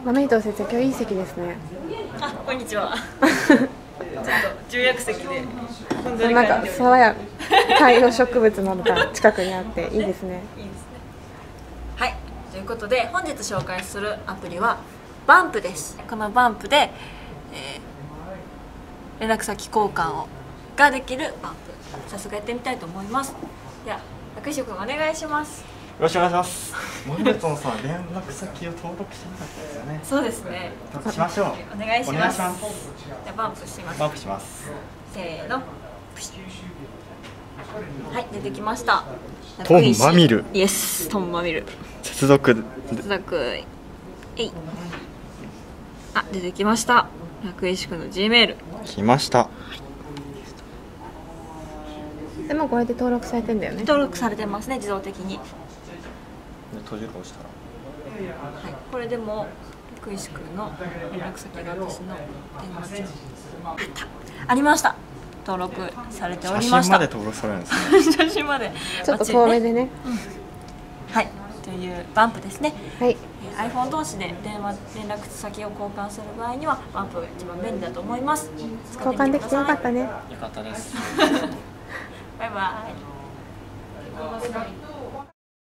豆伊藤先生、今日いい席ですね。 あ、こんにちは。ちょっと重役席でなんか爽や観葉植物などが近くにあっていいですね。 いいですね。はい、ということで本日紹介するアプリはバンプです。このバンプで、連絡先交換ができるバンプ、早速やってみたいと思います。では薬師君お願いします。 よろしくお願いします。モルトンさん、連絡先を登録してなかったですよね。 そうですね。 登録しましょう。 お願いします。 じゃあバンプします。 バンプします。 せーの。はい、出てきました。 トンマミル。 イエス、トンマミル。 接続。 接続。えい。あ、出てきました。薬師君の G メール。 来ました。 でもこれで登録されてんだよね。 登録されてますね、自動的に。 閉じるか押したら。 はい、これでも薬師君の連絡先が私の電話帳。ありました。登録されておりました。 写真まで登録されるんですね。 写真まで。 ちょっと遠目でね。 はい、というバンプですね。 はい。 iPhone 同士で連絡先を交換する場合にはバンプが一番便利だと思います。 交換できてよかったね。 よかったです。 バイバイ。